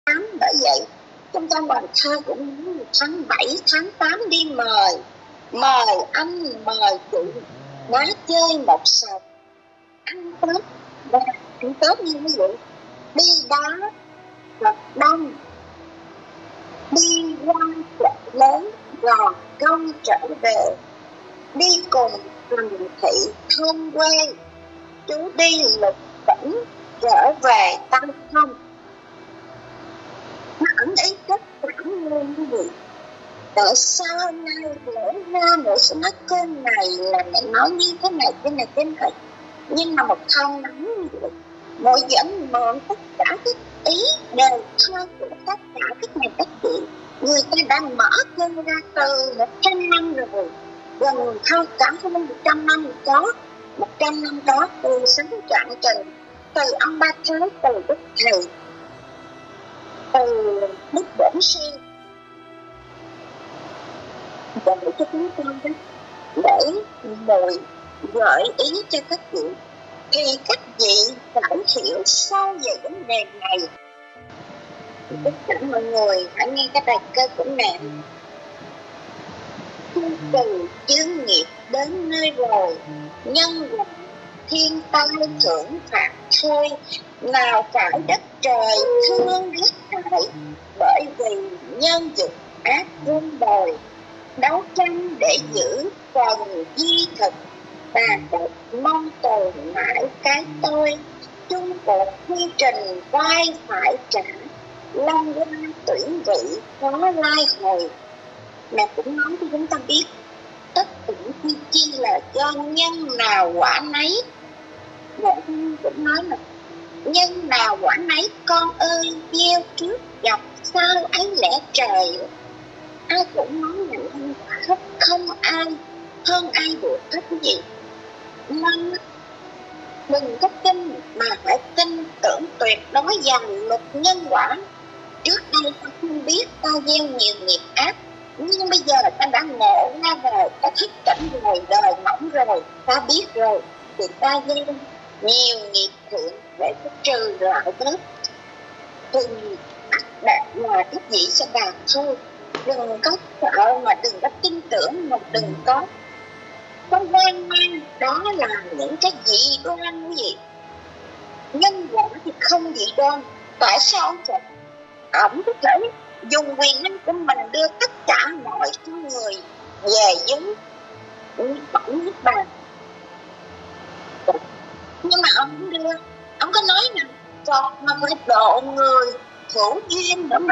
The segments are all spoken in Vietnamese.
Bởi vậy trong trong bài thơ cũng nói tháng 7, tháng 8 đi mời anh mời chị má chơi một sạp ăn Tết. Và ăn Tết như ví dụ đi đá gặp đông, đi qua chợ lớn gò công trở về, đi cùng thành thị thôn quê, chú đi lục tỉnh trở về tăng không. Nó ẩn ý rất cảm luôn quý vị. Tại sao nay lẽ ra mẹ sẽ nói câu này là mẹ nói như thế này thế này, nhưng mà một câu nói như vậy mẹ vẫn mượn tất cả các ý đều thơ của tất cả các nhà các chị. Người ta đã mở chân ra từ 100 năm rồi, gần hơn cả hơn 100 năm có, 100 năm có, từ sáng trạng trình, từ ông Ba Thế, từ Đức Thầy, từ Đức Bổn Sư, và để cho chúng con đó, để mùi gợi ý cho các vị, thì các vị phải hiểu sâu về vấn đề này. Tất cả mọi người hãy nghe cái bài cơ của mẹ. Từ chướng nghiệp đến nơi rồi, nhân quả thiên tai thưởng phạt thôi, nào phải đất trời thương ghét hại, bởi vì nhân dục ác vun bồi, đấu tranh để giữ phần di thực, tàn bạo mong tồn mãi cái tôi, chung cuộc quy trình vai phải trả, long qua tuyển vị khó lai hồi. Mẹ cũng nói cho chúng ta biết tất cả chi là do nhân nào quả nấy. Mẹ cũng nói là nhân nào quả nấy con ơi, gieo trước gặp sao ấy lẽ trời. Ai cũng nói là nhân quả hết, không ai hơn ai được hết cái gì. Nên đừng có tin mà phải tin tưởng tuyệt đối vào luật nhân quả. Trước đây ta không biết, ta gieo nhiều nghiệp ác, nhưng bây giờ ta đã ngộ ra rồi, ta thức tỉnh rồi, đời mỏng rồi, ta biết rồi, thì ta gieo nhiều nghiệp thiện để có trừ lại bớt, thì đạt là các vị sẽ đạt thôi. Đừng có sợ mà đừng có tin tưởng, mà đừng có hoang mang. Đó là những cái dị đoan quý vị. Nhân quả thì không dị đoan. Tại sao ông có thể dùng quyền năng của mình đưa tất cả mọi người về với bỏng nước bàn, nhưng mà ông không đưa. Ông có nói rằng Phật mà phải độ người hữu duyên nữa mà.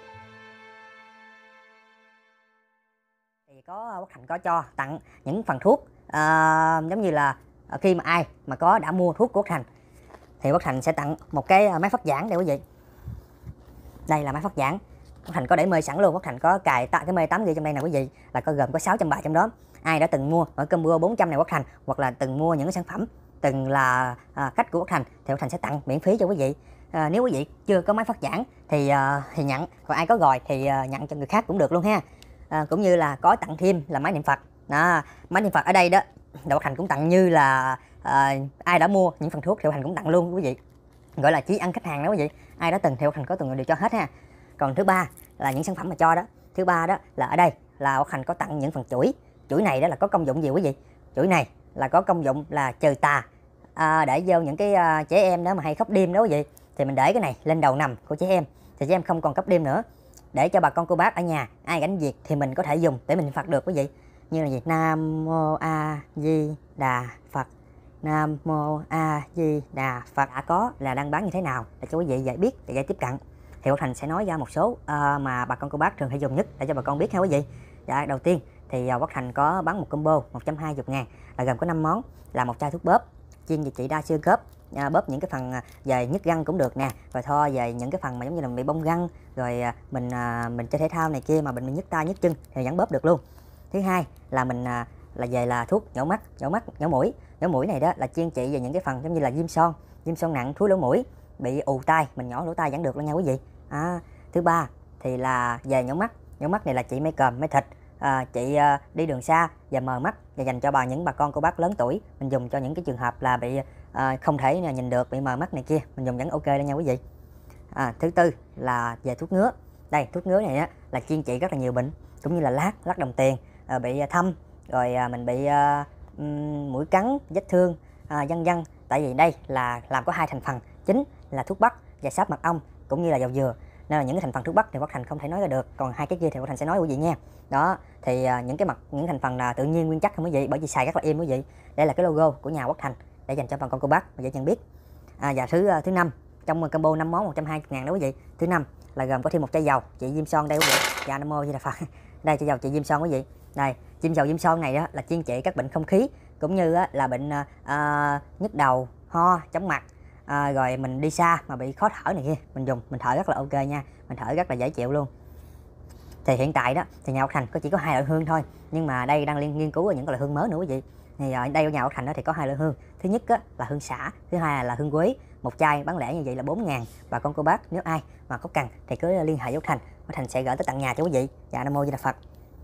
Thì có Quốc Thành có cho tặng những phần thuốc, giống như là khi mà ai mà đã mua thuốc của Quốc Thành thì Quốc Thành sẽ tặng một cái máy phát giảng để quý vị. Đây là máy phát giảng, Quốc Thành có để mê sẵn luôn. Quốc Thành có cài cái mê 8G trong đây nè quý vị, là gồm có 600 bài trong đó. Ai đã từng mua ở combo 400 này Quốc Thành, hoặc là từng mua những cái sản phẩm từng là khách của Quốc Thành, thì Quốc Thành sẽ tặng miễn phí cho quý vị. Nếu quý vị chưa có máy phát giảng thì nhận, còn ai có rồi thì nhận cho người khác cũng được luôn ha. Cũng như là có tặng thêm là máy niệm Phật đó. Máy niệm Phật ở đây đó Quốc Thành cũng tặng, như là ai đã mua những phần thuốc thì Quốc Thành cũng tặng luôn quý vị, gọi là chí ăn khách hàng đó quý vị. Ai đã từng thì Quốc Thành có từng đều cho hết ha. Còn thứ ba là những sản phẩm mà cho đó, thứ ba đó là ở đây là Quốc Thành có tặng những phần chuỗi. Chuỗi này đó là có công dụng gì quý vị? Chuỗi này là có công dụng là trừ tà, để vô những cái trẻ em đó mà hay khóc đêm đó quý vị, thì mình để cái này lên đầu nằm của trẻ em thì trẻ em không còn khóc đêm nữa, để cho bà con cô bác ở nhà ai gánh việc thì mình có thể dùng để mình Phật được quý vị. Như là gì? Nam Mô A Di Đà Phật, Nam Mô A Di Đà Phật. Có là đang bán như thế nào để cho quý vị dễ biết, dễ tiếp cận, thì Quốc Thành sẽ nói ra một số mà bà con cô bác thường hay dùng nhất để cho bà con biết ha quý vị. Dạ, đầu tiên thì Quốc Thành có bán một combo 120.000 là gồm có 5 món, là một chai thuốc bóp chuyên về trị đa xương khớp, bóp những cái phần về nhức răng cũng được nè, rồi thoa về những cái phần mà giống như là bị bong răng, rồi mình chơi thể thao này kia mà mình nhức tay nhức chân thì vẫn bóp được luôn. Thứ hai là mình là về là thuốc nhổ mắt, nhổ mũi. Nhổ mũi này đó là chuyên trị về những cái phần giống như là viêm son nặng, thúi lỗ mũi, bị ù tai, mình nhỏ lỗ tai vẫn được luôn nha quý vị. Thứ ba thì là về nhổ mắt này là trị mê còm, mê thịt, chị đi đường xa và mờ mắt, và dành cho những bà con cô bác lớn tuổi, mình dùng cho những cái trường hợp là bị không thể nhìn được, bị mờ mắt này kia, mình dùng vẫn ok đó nha quý vị. Thứ tư là về thuốc ngứa. Đây, thuốc ngứa này á là chuyên trị rất là nhiều bệnh, cũng như là lát đồng tiền, bị thâm, rồi mình bị mũi cắn, vết thương, vân vân. Tại vì đây là làm có 2 thành phần chính là thuốc bắc và sáp mật ong, cũng như là dầu dừa, nên là những cái thành phần thuốc bắc thì Quốc Thành không thể nói ra được, còn 2 cái kia thì Quốc Thành sẽ nói quý vị nha. Đó thì những thành phần là tự nhiên nguyên chất không quý vị, bởi vì xài rất là êm quý vị. Đây là cái logo của nhà Quốc Thành để dành cho bà con cô bác và dễ nhận biết. Và thứ năm trong combo 5 món 120.000 đó quý vị. Thứ năm là gồm có thêm một chai dầu trị viêm son đây quý vị. Dạ Nam Mô Di Đà Phật. Đây chai dầu trị viêm son quý vị. Đây, dầu viêm son này đó là chuyên trị các bệnh không khí, cũng như là bệnh nhức đầu, ho, chóng mặt. Rồi mình đi xa mà bị khó thở này kia, mình dùng mình thở rất là ok nha, mình thở rất là dễ chịu luôn. Thì hiện tại đó thì nhà Quốc Thành chỉ có 2 loại hương thôi, nhưng mà đây đang nghiên cứu ở những loại hương mới nữa quý vị. Thì ở đây ở nhà Quốc Thành đó thì có 2 loại hương. Thứ nhất là hương xả, thứ hai là hương quế. Một chai bán lẻ như vậy là 4.000. Bà con cô bác nếu ai mà có cần thì cứ liên hệ với Quốc Thành sẽ gửi tới tận nhà cho quý vị. Dạ Nam Mô Di Đà Phật.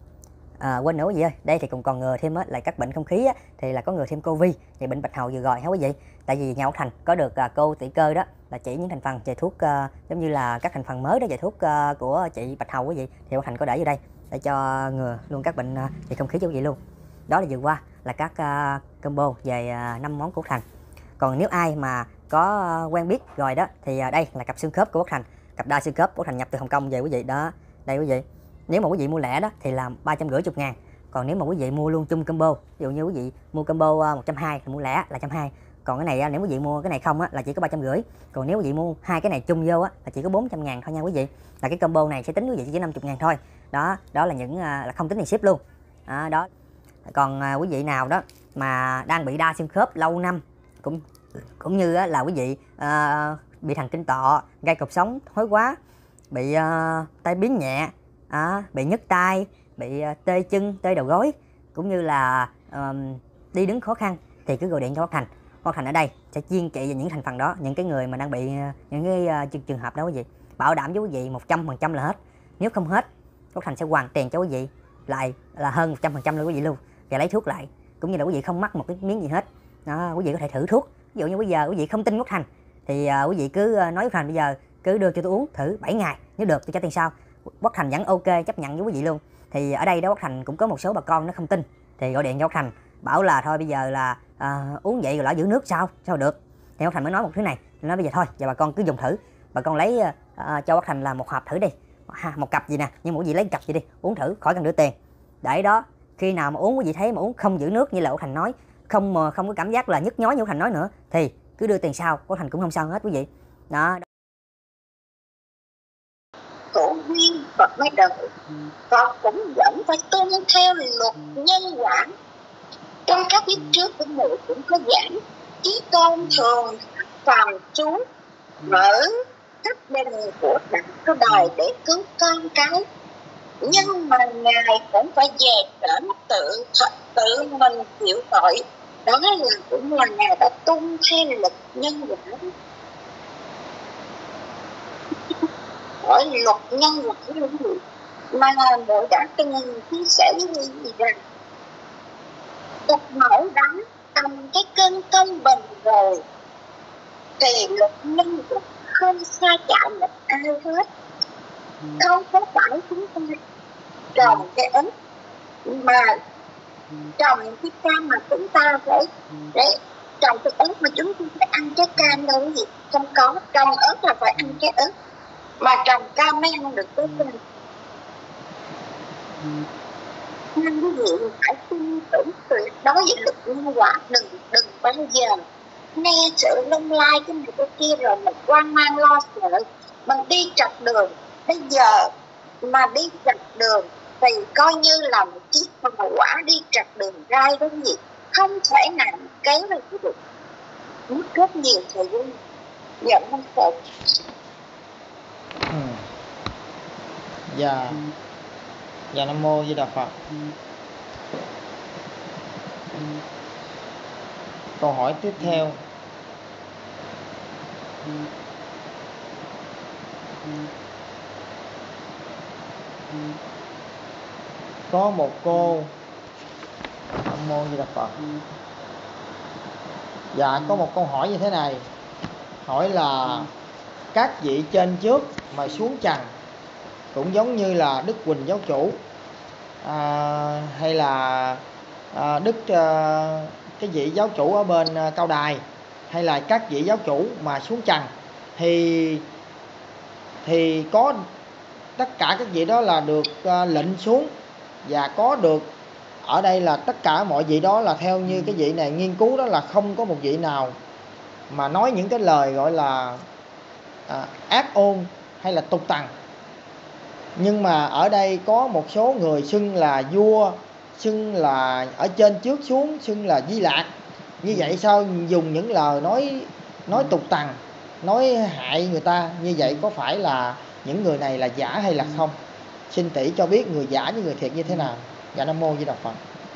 Quên nữa quý vị ơi, đây thì cũng còn ngừa thêm là các bệnh không khí thì là có ngừa thêm Covid thì bệnh bạch hầu vừa rồi hả quý vị. Tại vì nhà Quốc Thành có được cô tỷ cơ đó là chỉ những thành phần về thuốc giống như là các thành phần mới đó về thuốc của chị bạch hầu quý vị, thì Quốc Thành có để vô đây để cho ngừa luôn các bệnh về không khí cho quý vị luôn. Đó là vừa qua là các combo về 5 món của Quốc Thành. Còn nếu ai mà có quen biết rồi đó thì đây là cặp xương khớp của Quốc Thành, cặp đa xương khớp Quốc Thành nhập từ Hồng Kông về quý vị đó. Đây quý vị, nếu mà quý vị mua lẻ đó thì là 350.000. Còn nếu mà quý vị mua luôn chung combo, ví dụ như quý vị mua combo 120 thì mua lẻ là 120. Còn cái này nếu quý vị mua cái này không là chỉ có 350. Còn nếu quý vị mua 2 cái này chung vô là chỉ có 400.000 thôi nha quý vị. Là cái combo này sẽ tính quý vị chỉ 50.000 thôi. Đó là những là không tính tiền ship luôn. Đó. Còn quý vị nào đó mà đang bị đa xương khớp lâu năm, cũng như là quý vị bị thần kinh tọa, gai cột sống, thoái hóa, bị tai biến nhẹ, bị nhức tai, bị tê chân, tê đầu gối, cũng như là đi đứng khó khăn thì cứ gọi điện cho Quốc Thành. Quốc Thành ở đây sẽ chuyên trị về những thành phần đó, những cái người mà đang bị những cái trường hợp đó quý vị. Bảo đảm với quý vị 100% là hết. Nếu không hết, Quốc Thành sẽ hoàn tiền cho quý vị lại là hơn 100% luôn quý vị luôn. Và lấy thuốc lại, cũng như là quý vị không mắc một cái miếng gì hết. Đó, quý vị có thể thử thuốc. Ví dụ như bây giờ quý vị không tin Quốc Thành thì quý vị cứ nói Quốc Thành bây giờ cứ đưa cho tôi uống thử 7 ngày, nếu được tôi trả tiền sau. Quốc Thành vẫn ok, chấp nhận với quý vị luôn. Thì ở đây đó Quốc Thành cũng có một số bà con nó không tin thì gọi điện cho Quốc Thành bảo là thôi bây giờ là uống vậy rồi lỡ giữ nước sao được. Thì Quốc Thành mới nói một thứ này, nói bây giờ thôi giờ bà con cứ dùng thử, bà con lấy cho Quốc Thành là một hộp thử đi, một cặp gì nè, nhưng mà quý vị lấy cặp gì đi uống thử khỏi cần đưa tiền. Để đó khi nào mà uống quý vị thấy mà uống không giữ nước như là Quốc Thành nói, không có cảm giác là nhức nhói như Quốc Thành nói nữa thì cứ đưa tiền sau, Quốc Thành cũng không sao hết quý vị. Đó. Cổ duyên Phật mới đợi, Phật cũng vẫn phải tuân theo luật nhân quả. Trong các viết trước của Ngự cũng có giảng Chí Tôn thường phàm chú mở thất đình của Đặng Cơ Đài để cứu con cái, nhưng mà Ngài cũng phải về cỡn tự mình chịu tội. Đó là cũng là Ngài đã tuân theo luật nhân quả. Ở luật nhân quả mà Ngài đã từng chia sẻ với quý vị rằng tục mẫu đã cầm cái cân công bình rồi thì luật nhân quả không xa chạm một ai hết. Không có phải chúng ta trồng cái ớt mà trồng cái cam mà chúng ta phải trồng cái ớt mà chúng ta phải ăn cái cam đâu gì. Không có, trồng ớt là phải ăn cái ớt, mà trồng cam mới ăn được cái cam. Nên quý vị phải tin tưởng tuyệt đối với luật nhân quả. Đừng bao giờ nghe sự lung lai cái này cái kia rồi mình hoang mang lo sợ. Mình đi trật đường, bây giờ mà đi trật đường thì coi như là một chiếc tàu hỏa đi trật đường rai đó gì, không thể nào kéo được, mất rất nhiều thời gian. Nhận không sợ. Dạ Nam Mô Di Đà Phật. Câu hỏi tiếp theo. Có một cô, Nam Mô Di Đà Phật. Dạ, có một câu hỏi như thế này. Hỏi là các vị trên trước mà xuống trần, cũng giống như là Đức Huỳnh giáo chủ, hay là Đức cái vị giáo chủ ở bên Cao Đài, hay là các vị giáo chủ mà xuống trần thì có tất cả các vị đó là được lệnh xuống, và có được ở đây là tất cả mọi vị đó là theo như cái vị này nghiên cứu đó là không có một vị nào mà nói những cái lời gọi là ác ôn hay là tục tằn. Nhưng mà ở đây có một số người xưng là vua, xưng là ở trên trước xuống, xưng là Di Lạc. Như vậy sao dùng những lời nói tục tằn, nói hại người ta, như vậy có phải là những người này là giả hay là không? Xin tỷ cho biết người giả với người thiệt như thế nào. Dạ Nam Mô Di Đà Phật.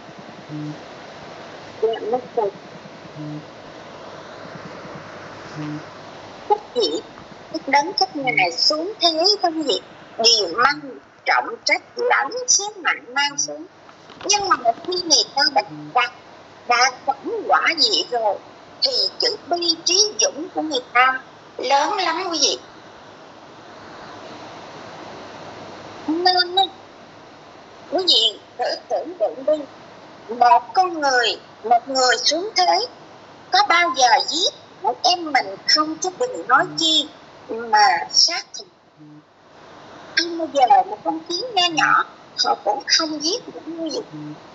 Các vị các đấng các ngài xuống thế các vị đều mang trọng trách lẫn sứ mạng mang xuống. Nhưng mà một khi người ta đã quẩn quả gì rồi thì chữ bi trí dũng của người ta lớn lắm quý vị. Nên quý vị thử tưởng tượng đi, một người xuống thế có bao giờ giết một em mình không, chứ đừng nói chi mà sát thịt. Không bao giờ một con kiến nho nhỏ họ cũng không giết được như vậy.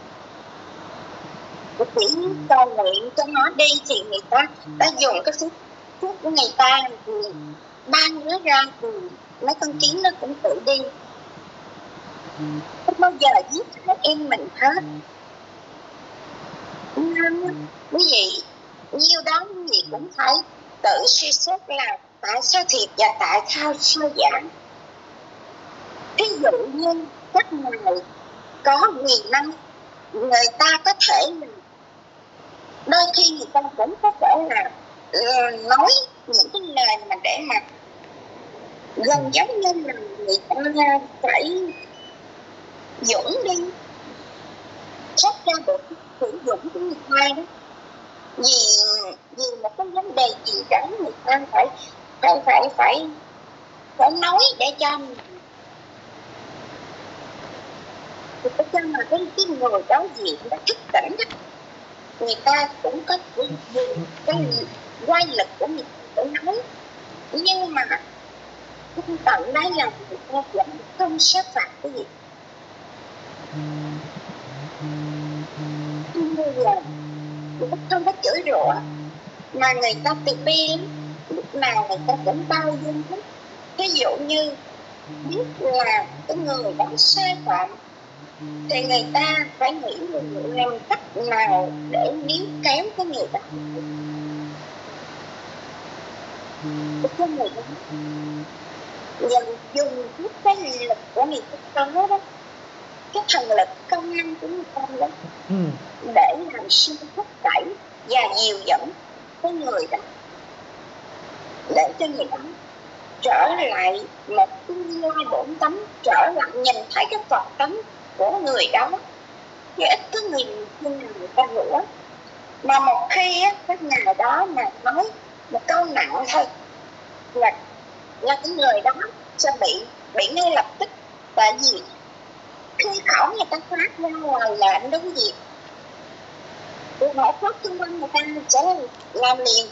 Chỉ cầu nguyện cho nó đi thì người ta đã dùng cái thuốc của người ta thì ban nó ra thì mấy con kiến nó cũng tự đi. Không bao giờ giết hết em mình hết. Nên quý vị nhiêu đó quý vị cũng phải tự suy xét là tại sao thiệt và tại sao giả. Ví dụ như các ngài có quyền năng, người ta có thể đôi khi người ta cũng có thể là nói những cái lời mà để mà gần giống như là người ta phải dũng đi thoát ra được sử dụng của người ta đó, vì một cái vấn đề gì đó người ta phải nói để cho mà cái người đối diện đã thức tỉnh đó. Người ta cũng có cái quay lực của người ta để nói, nhưng mà không tận đấy là người ta vẫn không sát phạt cái gì. Bây giờ người ta không có chửi rủa mà người ta từ bi lắm, lúc nào người ta cũng bao dung hết. Ví dụ như biết là cái người đó sai phạm thì người ta phải nghĩ làm cách nào để níu kéo cái người đó. Cái người đó dần dùng cái lực của người ta có đó, cái thần lực công năng của người ta đó, để làm sao thúc đẩy và dìu dẫn cái người đó, để cho người đó trở lại một cái lai bổn tánh, trở lại nhìn thấy cái Phật tánh của người đó. Chứ ít có người người ta rủa. Mà một khi á, cái ngày đó mà nói một câu nặng thôi là cái người đó sẽ bị ngay lập tức. Tại vì khi khẩu người ta phát ra ngoài lệnh đúng gì thì họ phát xung quanh người ta sẽ làm liền.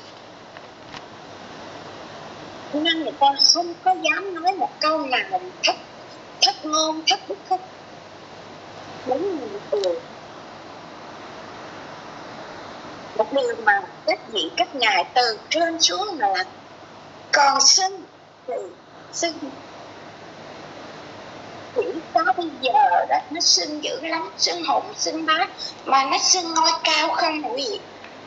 Nên người ta không có dám nói một câu nào thất ngôn, thất bức hết. Đúng là một điều mà các vị các ngài từ trên xuống là còn xưng thì xưng chỉ có bây giờ đó nó xưng dữ lắm, xưng hùng xưng bá mà nó xưng ngôi cao không quý vị.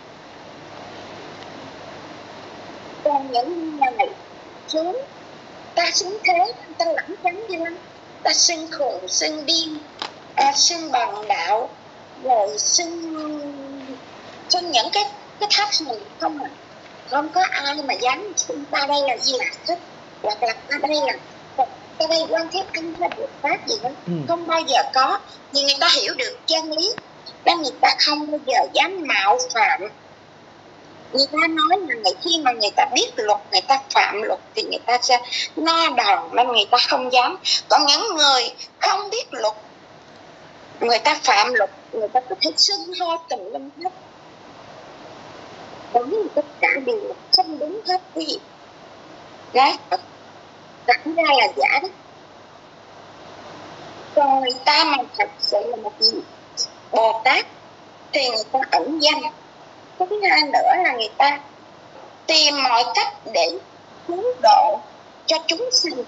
Còn những ngày xuống ta xưng thế, ta lẳng tránh đi lắm, ta xưng khùng xưng điên, xưng bằng đạo, rồi xưng những cái tháp này không à. Không có ai mà dám xưng ta đây là Di Lạc hết, hoặc là ta đây là ta đây Quan Thế Âm hay Bồ Tát gì đó. Không bao giờ có. Nhưng người ta hiểu được chân lý nên người ta không bao giờ dám mạo phạm Người ta nói là khi mà người ta biết luật, người ta phạm luật thì người ta sẽ no đòn, nên người ta không dám. Còn những người không biết luật, người ta phạm luật, người ta có thể xưng hô tùm lum hết. Đúng, tất cả đều là không đúng hết quý vị. Đấy, chẳng ra là giả đó. Còn người ta mà thật sự là một vị Bồ Tát thì người ta ẩn danh. Thứ hai nữa là người ta tìm mọi cách để cứu độ cho chúng sinh,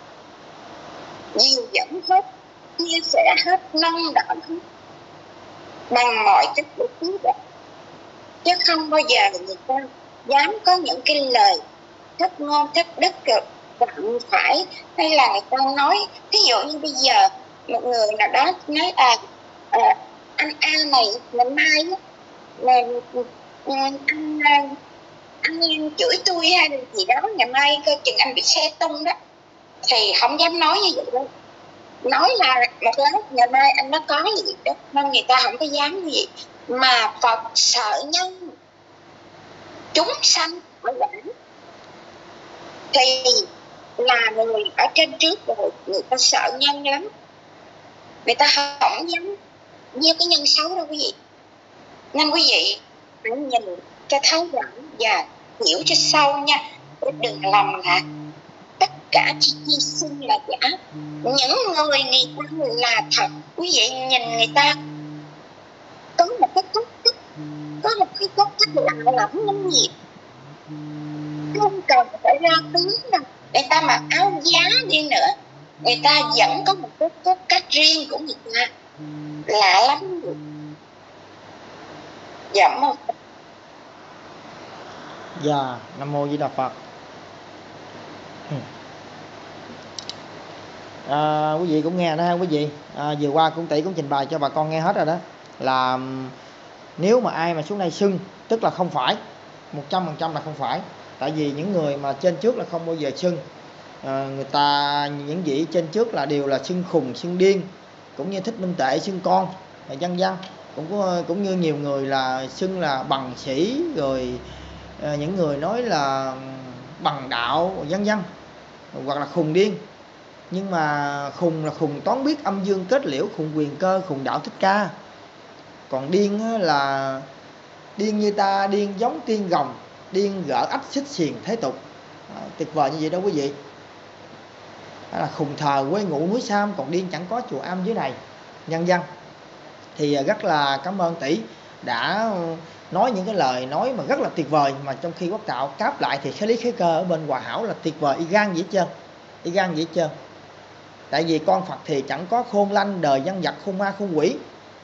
dìu dẫn hết, chia sẻ hết, nâng đỡ hết bằng mọi cách để cứu độ. Chứ không bao giờ người ta dám có những cái lời thất ngôn thất đức vặn phải, hay là người ta nói, ví dụ như bây giờ một người nào đó nói anh A này ngày mai anh chửi tôi hay là gì đó, ngày mai coi chừng anh bị xe tung đó, thì không dám nói như vậy đâu. Nói là một lát ngày mai anh nó có gì đó, nên người ta không có dám gì. Mà Phật sợ nhân chúng sanh ở quản, thì là người ở trên trước rồi, người ta sợ nhân lắm, người ta không dám gieo cái nhân xấu đâu quý vị. Nên quý vị hãy nhìn cho thấu rõ và hiểu cho sâu nha, đừng lầm là tất cả chỉ sinh là giả. Những người ta là thật. Quý vị nhìn người ta có một cái cốt cách, có một cái cốt cách lạ lẫm lắm gì, không cần phải ra tướng đâu. Người ta mặc áo giá đi nữa, người ta vẫn có một cái cốt cách riêng của người ta, lạ lắm. Dạ một. Dạ, Nam Mô Di Đà Phật. Quý vị cũng nghe đó ha quý vị. Vừa qua cũng tỷ cũng trình bày cho bà con nghe hết rồi đó, là nếu mà ai mà xuống đây xưng, tức là không phải 100% là không phải. Tại vì những người mà trên trước là không bao giờ xưng. Người ta những vị trên trước là đều là xưng khùng, xưng điên, cũng như Thích Minh Tuệ xưng con, vân vân. Cũng như nhiều người là xưng là bằng sĩ, rồi những người nói là bằng đạo, vân vân, hoặc là khùng điên. Nhưng mà khùng là khùng toán biết âm dương kết liễu, khùng quyền cơ, khùng đạo Thích Ca. Còn điên là điên như ta, điên giống tiên gồng, điên gỡ ách xích xiềng thế tục. Tuyệt vời như vậy đó quý vị. Đó là khùng thờ quê ngụ núi Sam, còn điên chẳng có chùa am dưới này, nhân dân. Thì rất là cảm ơn tỷ đã nói những cái lời nói mà rất là tuyệt vời, mà trong khi Quốc Tạo cáp lại thì khế lý khế cơ ở bên Hòa Hảo là tuyệt vời, y gan gì hết trơn, y gan gì hết trơn. Tại vì con Phật thì chẳng có khôn lanh, đời dân vật khôn ma khôn quỷ.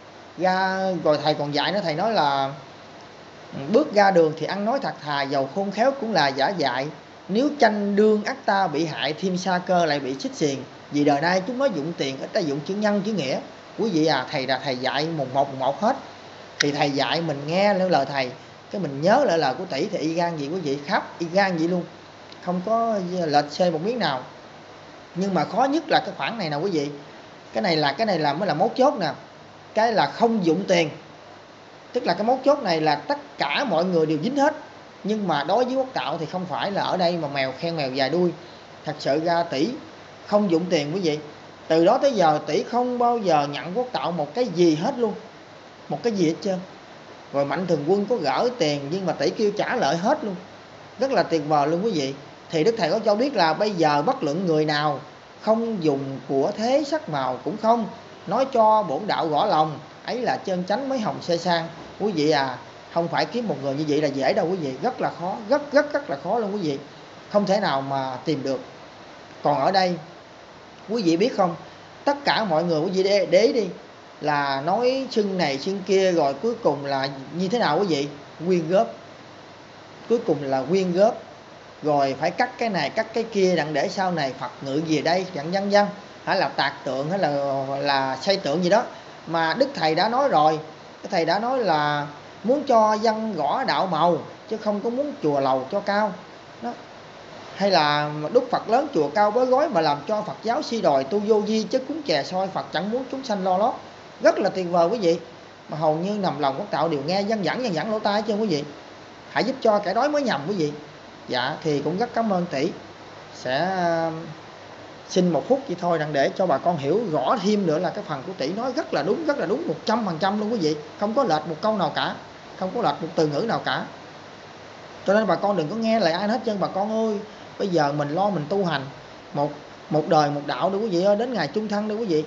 Rồi thầy còn dạy nữa, thầy nói là bước ra đường thì ăn nói thật thà, giàu khôn khéo cũng là giả dại. Nếu tranh đương ắt ta bị hại, thêm sa cơ lại bị xích xiềng. Vì đời nay chúng nó dụng tiền, ít ta dụng chữ nhân chữ nghĩa. Quý vị thầy dạy một hết. Thì thầy dạy mình nghe lời thầy, cái mình nhớ lại lời của tỷ thì y gan gì quý vị, khắp y gan vậy luôn, không có lệch xê một miếng nào. Nhưng mà khó nhất là cái khoản này nè quý vị. Cái này là mới là mấu chốt nè. Cái là không dụng tiền. Tức là cái mấu chốt này là tất cả mọi người đều dính hết. Nhưng mà đối với Quốc Tạo thì không phải là ở đây mà mèo khen mèo dài đuôi. Thật sự ra tỷ không dụng tiền quý vị. Từ đó tới giờ tỷ không bao giờ nhận Quốc Tạo một cái gì hết luôn, một cái gì hết trơn. Rồi Mạnh Thường Quân có gỡ tiền nhưng mà tỷ kêu trả lợi hết luôn. Rất là tuyệt vời luôn quý vị. Thì Đức Thầy có cho biết là bây giờ bất luận người nào không dùng của thế sắc màu cũng không, nói cho bổn đạo gõ lòng, ấy là chân chánh mới hồng xê sang. Quý vị không phải kiếm một người như vậy là dễ đâu quý vị, rất là khó, rất là khó luôn quý vị, không thể nào mà tìm được. Còn ở đây quý vị biết không, tất cả mọi người quý vị để ý đi, là nói xưng này xưng kia, rồi cuối cùng là như thế nào quý vị? Quyên góp. Cuối cùng là quyên góp, rồi phải cắt cái này cắt cái kia đặng để sau này Phật ngự về đây chẳng vân vân, hay là tạc tượng hay là xây tượng gì đó. Mà Đức Thầy đã nói rồi, cái Thầy đã nói là muốn cho dân gõ đạo màu, chứ không có muốn chùa lầu cho cao đó. Hay là đúc Phật lớn chùa cao bói gói, mà làm cho Phật giáo si đòi tu vô vi, chứ cúng chè soi Phật chẳng muốn chúng sanh lo lót. Rất là tuyệt vời quý vị. Mà hầu như nằm lòng Quốc Tạo đều nghe dân dẫn lỗ tai chứ quý vị. hãy giúp cho kẻ đói mới nhầm quý vị. Dạ thì cũng rất cảm ơn tỷ. Sẽ xin một phút vậy thôi để cho bà con hiểu rõ thêm nữa là cái phần của tỷ nói rất là đúng 100% luôn quý vị, không có lệch một câu nào cả, không có lệch một từ ngữ nào cả. Cho nên bà con đừng có nghe lời ai hết trơn bà con ơi. Bây giờ mình lo mình tu hành một đời một đạo đi quý vị ơi, đến ngày chung thân đi quý vị.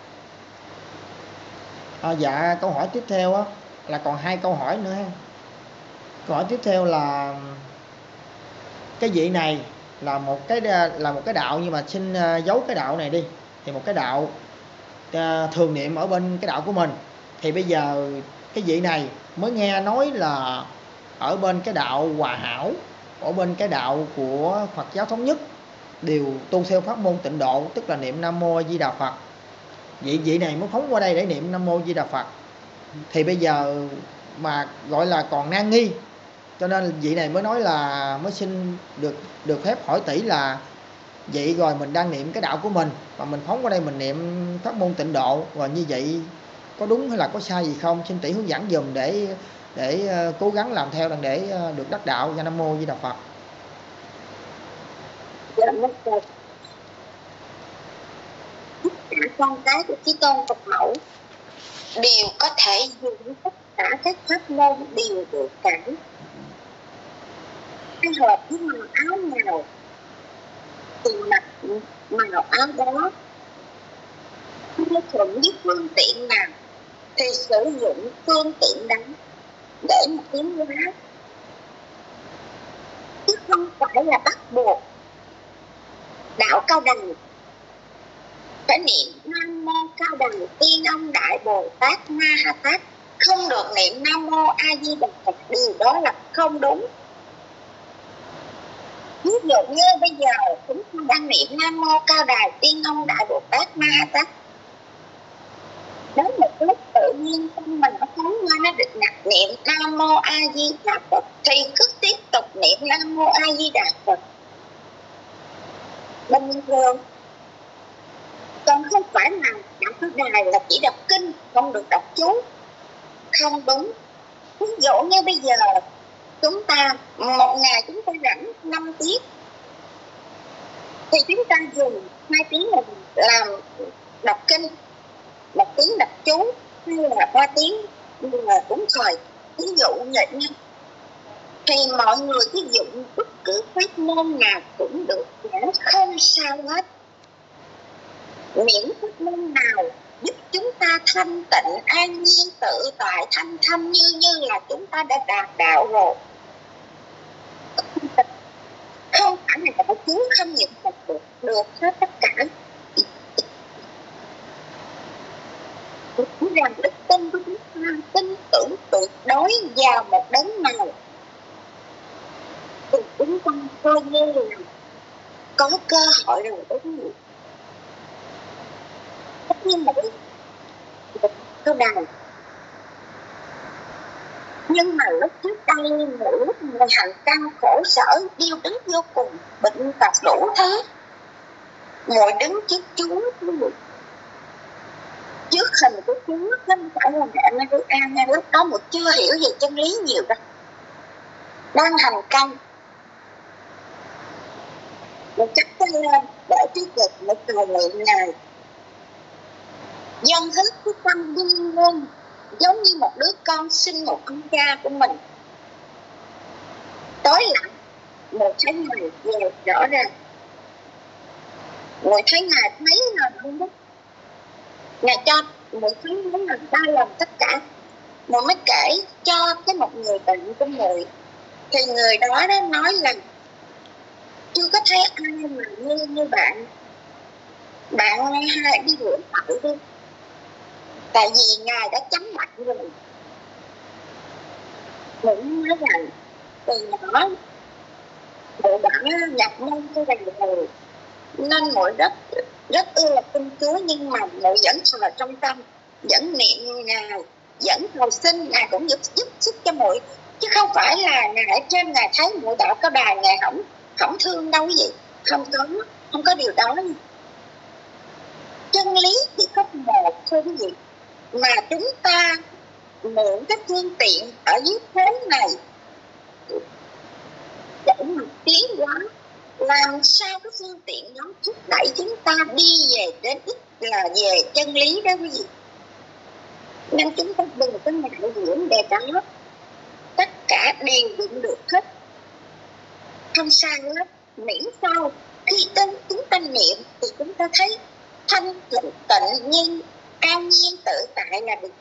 Dạ câu hỏi tiếp theo á là còn 2 câu hỏi nữa ha. Câu hỏi tiếp theo là cái vị này là một cái đạo, nhưng mà xin giấu cái đạo này đi, thì một cái đạo thường niệm ở bên cái đạo của mình. Thì bây giờ cái vị này mới nghe nói là ở bên cái đạo Hòa Hảo, ở bên cái đạo của Phật giáo Thống Nhất đều tu theo pháp môn Tịnh Độ, tức là niệm Nam Mô A Di Đà Phật. Vị này mới phóng qua đây để niệm Nam Mô A Di Đà Phật. Thì bây giờ mà gọi là còn nan nghi, cho nên vị này mới nói là mới xin được phép hỏi tỷ là vậy rồi mình đang niệm cái đạo của mình mà mình phóng qua đây mình niệm pháp môn Tịnh Độ, và như vậy có đúng hay là có sai gì không? Xin tỷ hướng dẫn dùm để cố gắng làm theo để được đắc đạo. Nam Mô A Di Đà Phật. Dạ, tất cả con cái của Chí Tôn Phật mẫu đều có thể dùng tất cả các pháp môn đều được cả. Ai hợp với màu áo nào thì mặc màu áo đó, ai thuận với phương tiện nào thì sử dụng phương tiện đó để mà tiến hóa, chứ không phải là bắt buộc đạo Cao Đài phải niệm Nam Mô Cao Đài Tiên Ông Đại Bồ Tát Ma Ha Tát, không được niệm Nam Mô A Di Đà Phật. Điều đó là không đúng. Ví dụ như bây giờ chúng ta đang niệm Nam Mô Cao Đài Tiên Ông Đại Bồ Tát Ma Ha Tát, đến một lúc tự nhiên tâm mình nó phóng ra, nó được niệm Nam Mô A Di Đà Phật, thì cứ tiếp tục niệm Nam Mô A Di Đà Phật bình thường. Còn không phải là đạo Cao Đài là chỉ đọc kinh, không được đọc chú, không đúng. Ví dụ như bây giờ chúng ta một ngày chúng ta rảnh 5 tiếng thì chúng ta dùng 2 tiếng làm đọc kinh, 1 tiếng đọc chú, hay là 3 tiếng là cúng thời, ví dụ vậy nha. Thì mọi người sử dụng bất cứ pháp môn nào cũng được, không sao hết. Miễn pháp môn nào giúp chúng ta thanh tịnh, an nhiên, tự tại, thanh thâm như là chúng ta đã đạt đạo rồi. Không phải là đạo chú không những được hết tất cả. Cũng rằng đức tin của chúng ta tin tưởng tuyệt đối vào một đấng nào thì chúng ta coi như là có cơ hội rồi đó quý vị. Tất nhiên là Cao Đài, nhưng mà lúc trước đây mỗi lúc người hành căn khổ sở điêu đứng vô cùng, bệnh tật đủ thứ, ngồi đứng trước Chúa, trước hình của Chúa, không phải là mẹ Maria ngay lúc đó một chưa hiểu về chân lý nhiều đâu, đang hành căn một chắc tay lên để trước ngực một cầu nguyện Ngài, dâng hết cái tâm điên lên, giống như một đứa con sinh một ông cha của mình. Tối lại một thấy Ngài về rõ ràng, một thấy Ngài thấy là không biết, Ngài cho một thấy mấy lần 3 lần tất cả, một mới kể cho cái một người bệnh của người, thì người đó nói là chưa có thấy ai mà như bạn hai đi rửa tội đi, tại vì Ngài đã chấm mặt rồi. Mình nói rằng từ nhỏ mụ đã nhập môn Cao Đài rồi, nên mụ rất ưa là tin Chúa, nhưng mà mụ vẫn thờ trong tâm, vẫn niệm Ngài, vẫn cầu xin Ngài cũng giúp sức cho mụ, chứ không phải là Ngài ở trên Ngài thấy mụ đạo Cao Đài Ngài không thương đâu gì, không có điều đó. Chân lý chỉ có một thôi quý vị, mà chúng ta mượn cái phương tiện ở dưới thế này để mà tiến hóa, làm sao cái phương tiện đó thúc đẩy chúng ta đi về đến đích là về chân lý đó quý vị. Nên chúng ta đừng có ngại vấn đề đó, tất cả đều đựng được hết, không sao hết. Miễn sao khi chúng ta niệm thì chúng ta thấy thanh tịnh tịnh nhiên, an nhiên tự tại là được.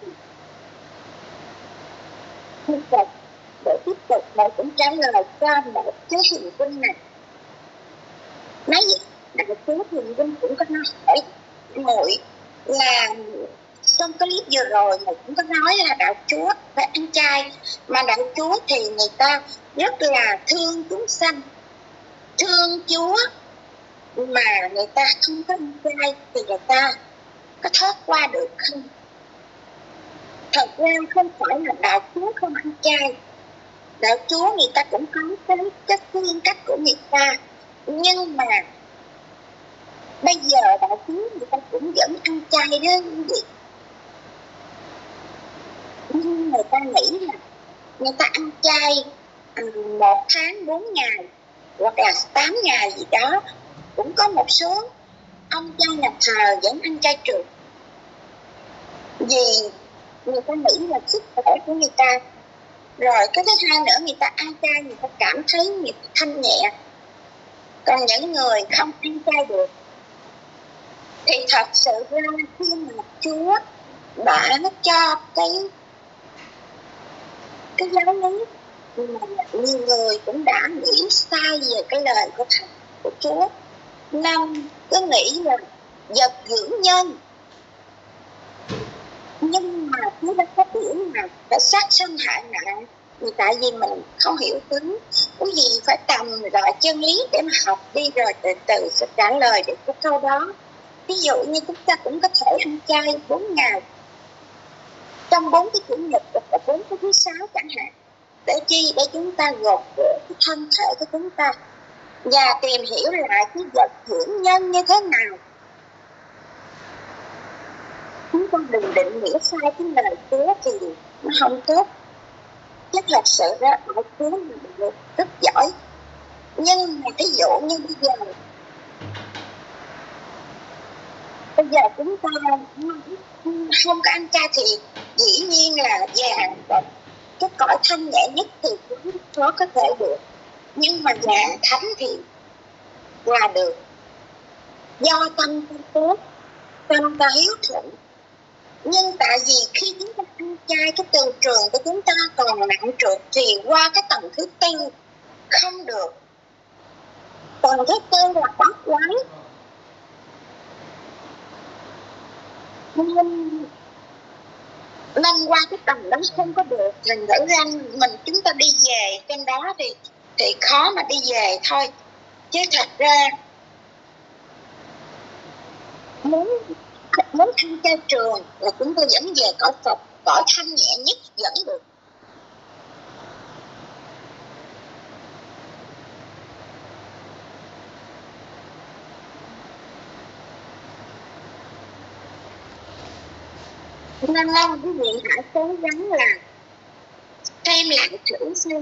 Để tiếp tục mọi cũng trả lời cho một cái hình quân này. Nói gì? Đại sứ Hiền Vinh cũng có hỏi muội là trong cái clip vừa rồi muội cũng có nói là đạo Chúa phải ăn chay, mà đạo Chúa thì người ta rất là thương chúng sanh, thương Chúa, mà người ta không có ăn chay thì người ta có thoát qua được không? Thật ra không phải là đạo Chúa không ăn chay, đạo Chúa người ta cũng có cái phương cách của người ta, nhưng mà bây giờ đạo Chúa người ta cũng vẫn ăn chay đó quý vị. Nhưng người ta nghĩ là người ta ăn chay 1 tháng 4 ngày hoặc là 8 ngày gì đó. Cũng có một số ông cha nhà thờ vẫn ăn chay trường, vì người ta nghĩ là sức khỏe của người ta. Rồi cái thứ hai nữa, người ta ăn chay người ta cảm thấy người ta thanh nhẹ. Còn những người không ăn chay được thì thật sự ra khi mà Chúa đã cho cái giáo lý mà nhiều người cũng đã nghĩ sai về cái lời của Chúa. Năm cứ nghĩ là vật hữu nhân, nhưng mà Chúa đã có biểu là đã sát sanh hại nạn, vì tại vì mình không hiểu tính. Cái gì phải tầm lại chân lý để mà học đi, rồi từ từ sẽ trả lời được cái câu đó. Ví dụ như chúng ta cũng có thể ăn chay 4 ngày trong 4 cái chủ nhật hoặc là 4 cái thứ sáu chẳng hạn. Để chi? Để chúng ta gột rửa cái thân thể của chúng ta và tìm hiểu lại cái vật hữu nhân như thế nào. Chúng ta đừng định nghĩa sai cái lời Chúa thì nó không tốt. Chứ thật sự ra đạo Chúa là rất giỏi. Nhưng mà ví dụ như bây giờ chúng ta không có ăn chay thì dĩ nhiên là già, cái cõi thanh nhẹ nhất thì cũng có thể được. Nhưng mà già thánh thì là được, do tâm ta tốt, tâm ta hiếu thuận. Nhưng tại vì khi chúng ta ăn chay, cái từ trường của chúng ta còn nặng trược thì qua cái tầng thứ tư không được. Tầng thứ tư là bát quái. Nên qua cái tầng đó không có được. Thành thử ra chúng ta đi về trên đó thì khó mà đi về thôi. Chứ thật ra muốn ăn chay trường là chúng ta vẫn về cõi Phật, cõi thanh nhẹ nhất vẫn được. Nên quý vị hãy cố gắng là xem lại thử xem.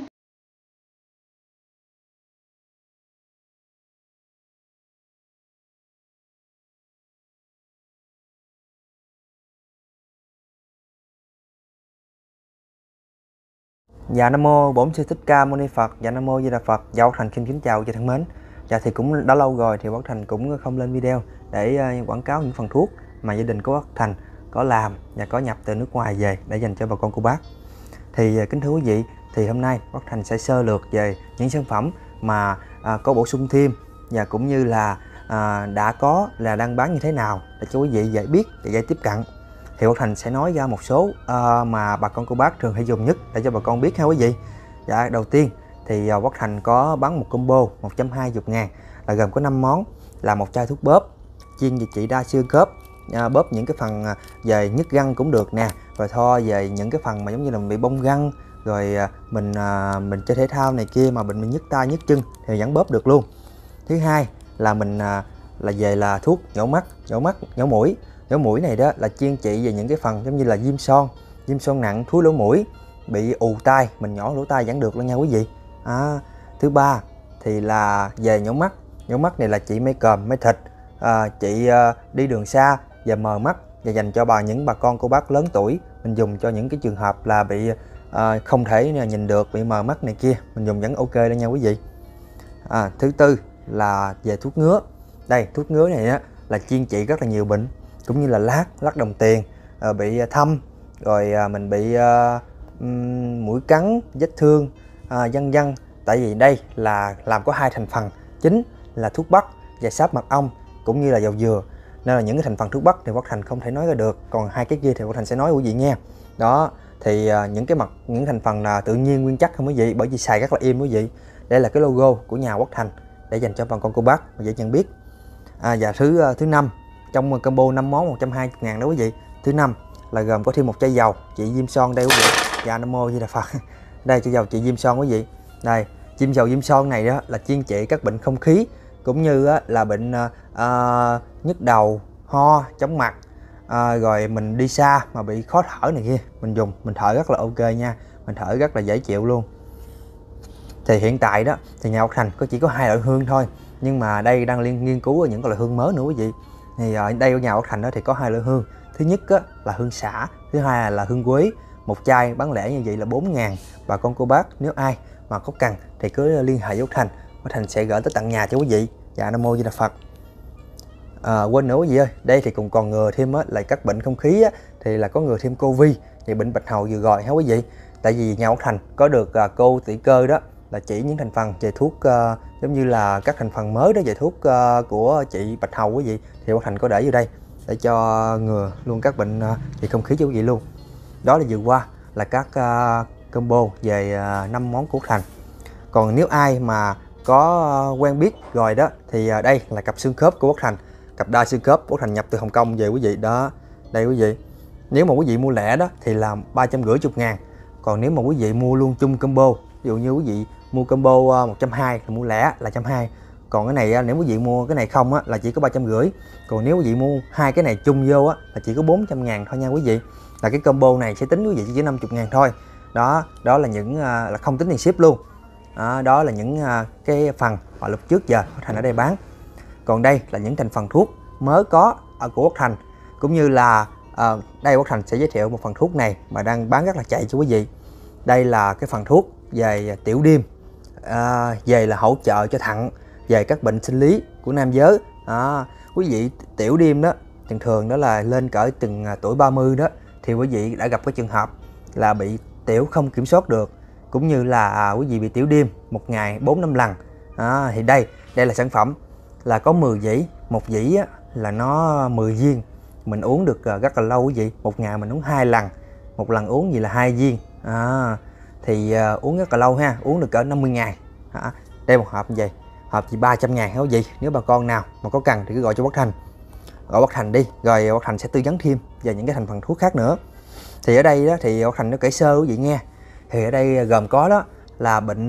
Dạ Nam Mô Bổn Sư Thích Ca Mâu Ni Phật. Dạ Nam Mô Di Đà Phật. Dạ Quốc Thành xin kính chào và thân mến. Dạ thì cũng đã lâu rồi thì Quốc Thành cũng không lên video để quảng cáo những phần thuốc mà gia đình của Quốc Thành có làm và có nhập từ nước ngoài về để dành cho bà con cô bác. Thì kính thưa quý vị, thì hôm nay Quốc Thành sẽ sơ lược về những sản phẩm mà có bổ sung thêm và cũng như là đã có là đang bán như thế nào để cho quý vị dễ biết và dễ tiếp cận. Thì Quốc Thành sẽ nói ra một số mà bà con cô bác thường hay dùng nhất để cho bà con biết ha quý vị. Dạ, đầu tiên thì Quốc Thành có bán một combo 120.000 là gồm có 5 món, là một chai thuốc bóp chuyên về trị đa xương khớp, bóp những cái phần về nhức răng cũng được nè, rồi thoa về những cái phần mà giống như là mình bị bong răng, rồi mình chơi thể thao này kia mà mình nhức tay nhức chân thì vẫn bóp được luôn. Thứ hai là mình là về là thuốc nhổ mắt, nhổ mũi. Nhổ mũi này đó là chuyên trị về những cái phần giống như là viêm son nặng, thúi lỗ mũi, bị ù tai, mình nhỏ lỗ tai vẫn được luôn nha quý vị. Thứ ba thì là về nhổ mắt. Nhổ mắt này là trị mây còm, mây thịt, trị đi đường xa và mờ mắt, và dành cho những bà con cô bác lớn tuổi. Mình dùng cho những cái trường hợp là bị không thể nhìn được, bị mờ mắt này kia, mình dùng vẫn ok đó nha quý vị. Thứ tư là về thuốc ngứa. Đây, thuốc ngứa này á là chuyên trị rất là nhiều bệnh, cũng như là lát đồng tiền, bị thâm, rồi mình bị mũi cắn, vết thương, vân vân. Tại vì đây là làm có 2 thành phần chính là thuốc bắc và sáp mật ong, cũng như là dầu dừa, nên là những cái thành phần thuốc bắc thì Quốc Thành không thể nói ra được, còn 2 cái kia thì Quốc Thành sẽ nói quý vị nghe. Đó thì những thành phần là tự nhiên nguyên chất không quý vị, bởi vì xài rất là im quý vị. Đây là cái logo của nhà Quốc Thành để dành cho bà con cô bác mà dễ nhận biết. Và thứ năm trong combo 5 món 120.000 đó quý vị. Thứ năm là gồm có thêm một chai dầu trị viêm son đây quý vị. Dạ Nam Mô Di Đà Phật. Đây chai dầu trị viêm son quý vị. Đây, dầu viêm son này đó là chuyên trị các bệnh không khí, cũng như là bệnh nhức đầu, ho, chóng mặt, rồi mình đi xa mà bị khó thở này kia, mình dùng mình thở rất là ok nha, mình thở rất là dễ chịu luôn. Thì hiện tại đó thì nhà Quốc Thành chỉ có 2 loại hương thôi, nhưng mà đây đang nghiên cứu những loại hương mới nữa quý vị. Thì ở đây ở nhà Quốc Thành đó thì có 2 loại hương. Thứ nhất là hương xả, thứ hai là hương quế. Một chai bán lẻ như vậy là 4.000. Bà con cô bác nếu ai mà có cần thì cứ liên hệ với Quốc Thành sẽ gửi tới tận nhà cho quý vị. Dạ Nam Mô Di Đà Phật. Quên nữa quý vị ơi, đây thì cũng còn ngừa thêm là các bệnh không khí thì là có ngừa thêm Covid và bệnh bạch hầu vừa gọi hả quý vị. Tại vì nhà Quốc Thành có được cô tỷ cơ đó là chỉ những thành phần về thuốc giống như là các thành phần mới đó về thuốc của chị bạch hầu quý vị, thì Quốc Thành có để vô đây để cho ngừa luôn các bệnh về không khí cho quý vị luôn. Đó là vừa qua là các combo về 5 món của Quốc Thành. Còn nếu ai mà có quen biết rồi đó thì đây là cặp xương khớp của Quốc Thành, cặp đai xương khớp Quốc Thành nhập từ Hồng Kông về quý vị đó. Đây quý vị, nếu mà quý vị mua lẻ đó thì là 350.000. Còn nếu mà quý vị mua luôn chung combo, ví dụ như quý vị mua combo 120 thì mua lẻ là 120. Còn cái này nếu quý vị mua cái này không là chỉ có 350. Còn nếu quý vị mua 2 cái này chung vô là chỉ có 400.000 thôi nha quý vị. Là cái combo này sẽ tính quý vị chỉ 50.000 thôi. Đó là những là không tính tiền ship luôn. Đó là những cái phần mà lúc trước giờ Quốc Thành ở đây bán. Còn đây là những thành phần thuốc mới có ở của Quốc Thành, cũng như là đây Quốc Thành sẽ giới thiệu một phần thuốc này mà đang bán rất là chạy cho quý vị. Đây là cái phần thuốc về tiểu đêm, về là hỗ trợ cho thận, về các bệnh sinh lý của nam giới. Quý vị tiểu đêm đó thường đó là lên cỡ từng tuổi 30 đó thì quý vị đã gặp cái trường hợp là bị tiểu không kiểm soát được, cũng như là quý vị bị tiểu đêm một ngày 4-5 lần. Thì đây là sản phẩm là có 10 dĩ, một dĩ là nó 10 viên, mình uống được rất là lâu quý vị. Một ngày mình uống 2 lần, một lần uống gì là 2 viên, thì uống rất là lâu ha, uống được cỡ 50 ngày. Đây một hộp như vậy, hộp chỉ 300.000 hả quý vị. Nếu bà con nào mà có cần thì cứ gọi cho Quốc Thành, gọi Quốc Thành đi, rồi Quốc Thành sẽ tư vấn thêm về những cái thành phần thuốc khác nữa. Thì ở đây đó thì Quốc Thành nó kể sơ quý vị nghe. Thì ở đây gồm có đó là bệnh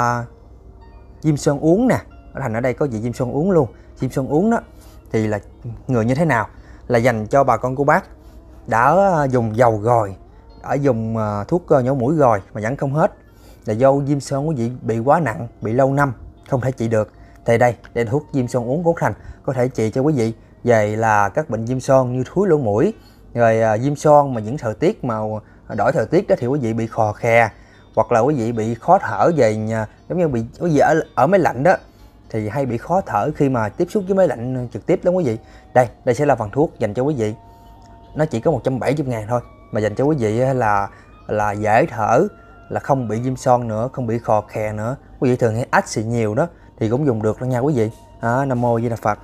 viêm xoang uống nè. Thành ở đây có vị viêm xoang uống luôn. Viêm xoang uống đó thì là người như thế nào, là dành cho bà con cô bác đã dùng dầu rồi, đã dùng thuốc nhổ mũi rồi mà vẫn không hết, là do viêm xoang quý vị bị quá nặng, bị lâu năm không thể trị được. Thì đây là thuốc viêm xoang uống của Thành có thể trị cho quý vị về là các bệnh viêm xoang như thúi lỗ mũi, rồi viêm xoang mà những thời tiết mà đổi thời tiết đó thì quý vị bị khò khè, hoặc là quý vị bị khó thở về giống như bị quý vị ở máy lạnh đó thì hay bị khó thở khi mà tiếp xúc với máy lạnh trực tiếp đó quý vị. Đây sẽ là phần thuốc dành cho quý vị, nó chỉ có 170.000 thôi mà dành cho quý vị là dễ thở, là không bị viêm xoang nữa, không bị khò khè nữa. Quý vị thường hay ách xì nhiều đó thì cũng dùng được đó nha quý vị. Nam Mô Di Đà Phật.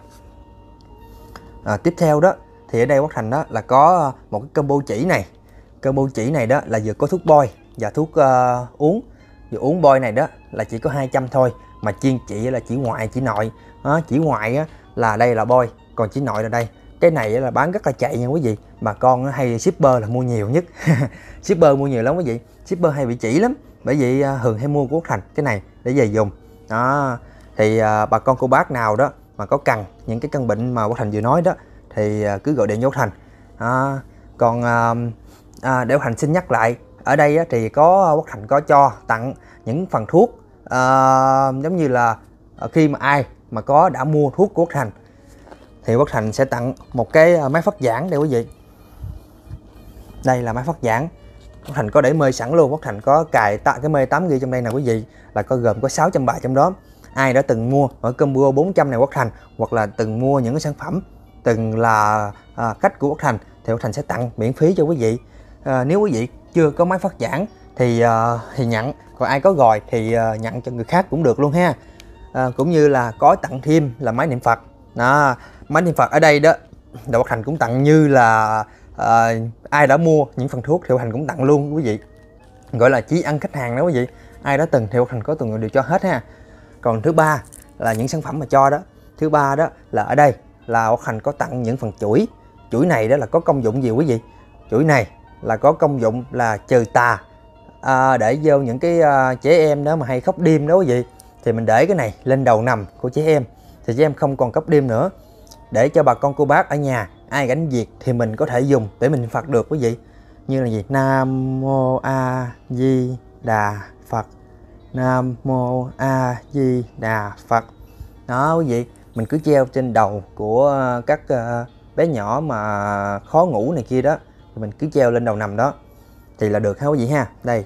Tiếp theo đó thì ở đây Quốc Thành đó là có một cái combo chỉ này. Combo chỉ này đó là vừa có thuốc bôi và thuốc uống. Vừa uống bôi này đó là chỉ có 200 thôi, mà chuyên trị là chỉ ngoại chỉ nội. Chỉ ngoại là đây là bôi, còn chỉ nội là đây. Cái này là bán rất là chạy nha quý vị. Bà con hay shipper là mua nhiều nhất. Shipper mua nhiều lắm quý vị. Shipper hay bị chỉ lắm, bởi vì thường hay mua của Quốc Thành cái này để về dùng. Thì bà con cô bác nào đó mà có cần những cái căn bệnh mà Quốc Thành vừa nói đó thì cứ gọi điện cho Quốc Thành. Còn để Quốc Thành xin nhắc lại, ở đây thì có Quốc Thành có cho tặng những phần thuốc giống như là khi mà ai mà đã mua thuốc của Quốc Thành thì Quốc Thành sẽ tặng một cái máy phát giảng đây quý vị. Đây là máy phát giảng. Quốc Thành có để mê sẵn luôn. Quốc Thành có cài cái mê 8GB trong đây nè quý vị, là gồm có 600 bài trong đó. Ai đã từng mua ở combo 400 này Quốc Thành, hoặc là từng mua những cái sản phẩm từng là khách của Quốc Thành thì Quốc Thành sẽ tặng miễn phí cho quý vị. Nếu quý vị chưa có máy phát giảng thì nhận, còn ai có gòi thì nhận cho người khác cũng được luôn ha. Cũng như là có tặng thêm là máy niệm Phật đó. Máy niệm Phật ở đây đó Quốc Thành cũng tặng, như là ai đã mua những phần thuốc thì Quốc Thành cũng tặng luôn quý vị, gọi là chí ăn khách hàng đó quý vị. Ai đã từng thì Quốc Thành có từng đều cho hết ha. Còn thứ ba là những sản phẩm mà cho đó, thứ ba đó là ở đây là Quốc Thành có tặng những phần chuỗi. Chuỗi này đó là có công dụng gì quý vị? Chuỗi này là có công dụng là trừ tà, để vô những cái trẻ em đó mà hay khóc đêm đó quý vị, thì mình để cái này lên đầu nằm của trẻ em thì trẻ em không còn khóc đêm nữa, để cho bà con cô bác ở nhà ai gánh việc thì mình có thể dùng để mình Phật được quý vị. Như là gì? Nam Mô A Di Đà Phật, Nam Mô A Di Đà Phật đó quý vị. Mình cứ treo trên đầu của các bé nhỏ mà khó ngủ này kia đó, thì mình cứ treo lên đầu nằm đó thì là được ha quý vị ha. Đây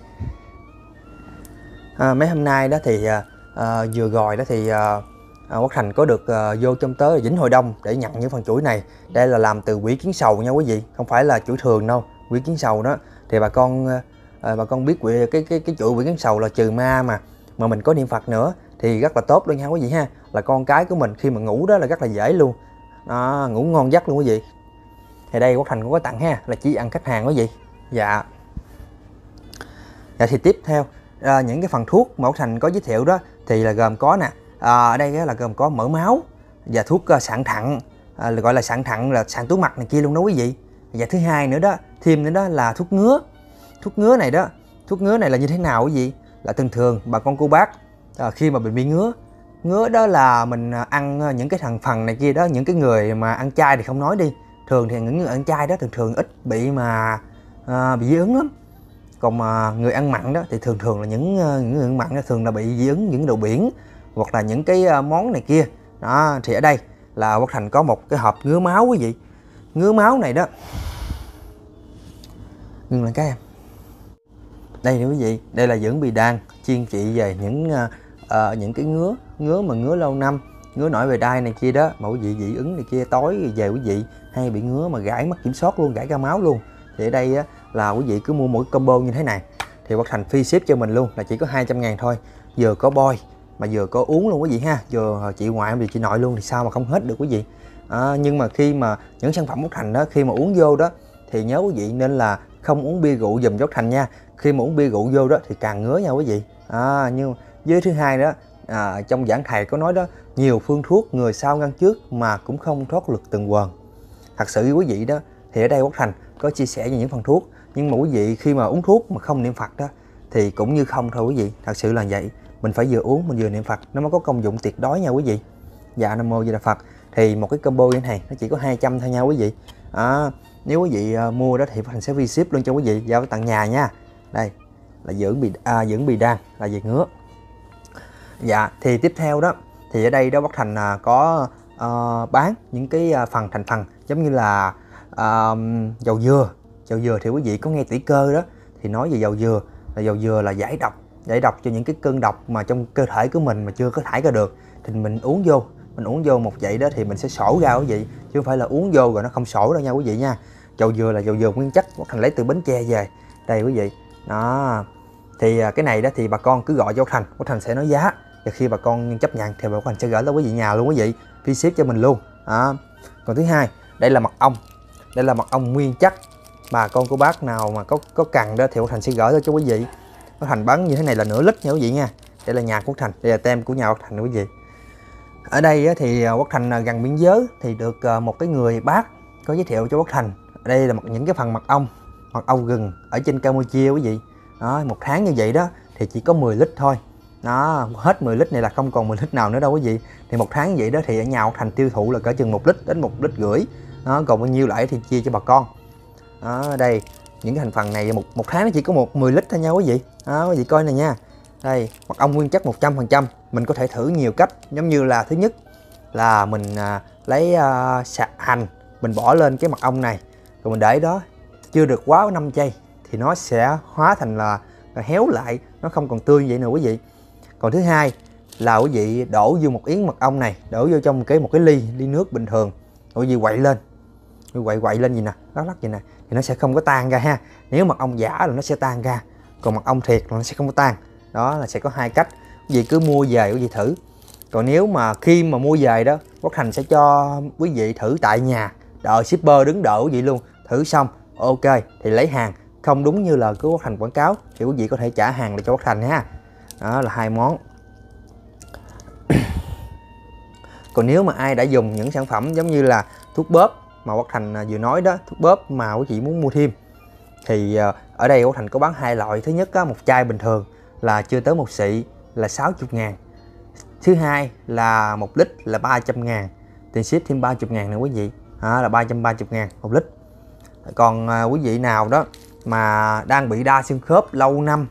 mấy hôm nay đó thì vừa rồi đó thì Quốc Thành có được vô trong tới Vĩnh Hội Đông để nhận những phần chuỗi này. Đây là làm từ quỷ kiến sầu nha quý vị, không phải là chuỗi thường đâu. Quỷ kiến sầu đó thì bà con biết cái chuỗi quỷ kiến sầu là trừ ma mà mình có niệm Phật nữa thì rất là tốt luôn nha quý vị ha. Là con cái của mình khi mà ngủ đó là rất là dễ luôn đó, ngủ ngon giấc luôn quý vị. Thì đây Quốc Thành cũng có tặng ha, là chỉ ăn khách hàng quý vị. Dạ thì tiếp theo những cái phần thuốc mà Quốc Thành có giới thiệu đó thì là gồm có nè, ở đây là gồm có mỡ máu và thuốc sạn thận, gọi là sạn thận là sạn túi mật này kia luôn đó quý vị. Và thứ hai nữa đó, thêm nữa đó là thuốc ngứa. Thuốc ngứa này đó, thuốc ngứa này là như thế nào quý vị? Là thường bà con cô bác khi mà mình bị ngứa đó là mình ăn những cái thành phần này kia đó. Những cái người mà ăn chay thì không nói đi, thường thì những người ăn chay đó thường ít bị dị ứng lắm. Còn mà người ăn mặn đó thì thường là những người ăn mặn đó thường là bị dị ứng những đồ biển hoặc là những cái món này kia đó. Thì ở đây là Quốc Thành có một cái hộp ngứa máu quý vị. Ngứa máu này đó, ngưng lại cái em. Đây nè quý vị, đây là dưỡng bì đan, chuyên trị về những cái ngứa lâu năm, ngứa nổi về đai này kia đó, mà quý vị dị ứng này kia, tối về quý vị hay bị ngứa mà gãi mất kiểm soát luôn, gãi ra máu luôn. Thì ở đây á, là quý vị cứ mua mỗi combo như thế này thì Quốc Thành free ship cho mình luôn, là chỉ có 200.000 thôi. Vừa có boy mà vừa có uống luôn quý vị ha, vừa chị ngoại vừa chị nội luôn thì sao mà không hết được quý vị. Nhưng mà khi mà những sản phẩm Quốc Thành đó, khi mà uống vô đó thì nhớ quý vị nên là không uống bia rượu giùm Quốc Thành nha. Khi mà uống bia rượu vô đó thì càng ngứa nha quý vị. Nhưng với thứ hai đó, trong giảng thầy có nói đó, nhiều phương thuốc người sau ngăn trước mà cũng không thoát lực từng quần. Thật sự quý vị đó, thì ở đây Quốc Thành có chia sẻ về những phần thuốc, nhưng mà quý vị khi mà uống thuốc mà không niệm Phật đó thì cũng như không thôi quý vị. Thật sự là vậy, mình phải vừa uống mình vừa niệm Phật nó mới có công dụng tuyệt đối nha quý vị. Dạ Nam Mô Di Đà Phật. Thì một cái combo như thế này nó chỉ có 200 thôi nha quý vị. Nếu quý vị mua đó thì Quốc Thành sẽ free ship luôn cho quý vị, giao tận nhà nha. Đây là dưỡng bì đan là về ngứa. Dạ thì tiếp theo đó thì ở đây đó Quốc Thành có bán những cái thành phần giống như là dầu dừa. Dầu dừa thì quý vị có nghe tỷ cơ đó thì nói về dầu dừa là giải độc cho những cái cơn độc mà trong cơ thể của mình mà chưa có thải ra được, thì mình uống vô một vậy đó thì mình sẽ sổ ra quý vị, chứ không phải là uống vô rồi nó không sổ đâu nha quý vị nha. Dầu dừa là dầu dừa nguyên chất, Quốc Thành lấy từ Bến Tre về đây quý vị đó. Thì cái này đó thì bà con cứ gọi cho Quốc Thành sẽ nói giá, và khi bà con chấp nhận thì Quốc Thành sẽ gửi tới quý vị nhà luôn quý vị, free ship cho mình luôn đó. Còn thứ hai, đây là mật ong nguyên chất. Bà con của bác nào mà có cần đó thì Quốc Thành sẽ gửi tới cho quý vị. Quốc Thành bán như thế này là nửa lít nha quý vị nha. Đây là nhà của Quốc Thành, đây là tem của nhà Quốc Thành quý vị. Ở đây thì Quốc Thành gần biên giới thì được một cái người bác có giới thiệu cho Quốc Thành. Ở đây là những cái phần mật ong gừng ở trên Campuchia quý vị đó. Một tháng như vậy đó thì chỉ có 10 lít thôi đó, hết 10 lít này là không còn 10 lít nào nữa đâu quý vị. Thì một tháng như vậy đó thì ở nhà Quốc Thành tiêu thụ là cỡ chừng 1 lít đến 1,5 lít đó, còn bao nhiêu lại thì chia cho bà con đó. Đây những cái thành phần này một tháng nó chỉ có 10 lít thôi nha quý vị đó, quý vị coi này nha. Đây, mật ong nguyên chất 100%. Mình có thể thử nhiều cách, giống như là thứ nhất là mình lấy hành, mình bỏ lên cái mật ong này, rồi mình để đó chưa được quá 5 giây thì nó sẽ hóa thành là héo lại, nó không còn tươi vậy nữa quý vị. Còn thứ hai là quý vị đổ vô một yến mật ong này, đổ vô trong một cái ly nước bình thường, rồi quý vị quậy lên, quậy lên gì nè, lắc vậy nè, thì nó sẽ không có tan ra ha. Nếu mật ong giả là nó sẽ tan ra, còn mật ong thiệt là nó sẽ không có tan. Đó là sẽ có hai cách, quý vị cứ mua về quý vị thử. Còn nếu mà khi mà mua về đó, Quốc Thành sẽ cho quý vị thử tại nhà, đợi shipper đứng đợi quý vị luôn, thử xong ok thì lấy hàng, không đúng như là Quốc Thành quảng cáo thì quý vị có thể trả hàng lại cho Quốc Thành ha. Đó là hai món. Còn nếu mà ai đã dùng những sản phẩm giống như là thuốc bóp mà Quốc Thành vừa nói đó, thuốc bóp mà quý vị muốn mua thêm, thì ở đây Quốc Thành có bán hai loại. Thứ nhất một chai bình thường là chưa tới 1 xị là 60.000. Thứ hai là 1 lít là 300.000, tiền ship thêm 30.000 nữa quý vị, là 330.000 1 lít. Còn quý vị nào đó mà đang bị đa xương khớp lâu năm,